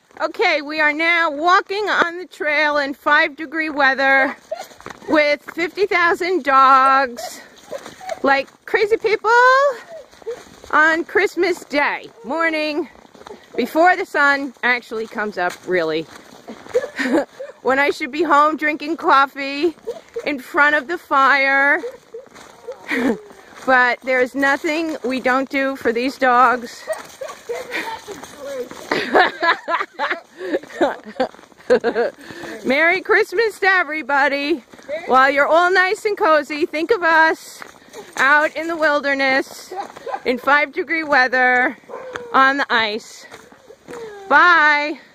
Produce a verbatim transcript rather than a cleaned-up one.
Okay, we are now walking on the trail in five degree weather with fifty thousand dogs, like crazy people, on Christmas Day morning, before the sun actually comes up, really. When I should be home drinking coffee in front of the fire. But there's nothing we don't do for these dogs. Merry Christmas to everybody. While you're all nice and cozy, think of us out in the wilderness in five degree weather on the ice. Bye.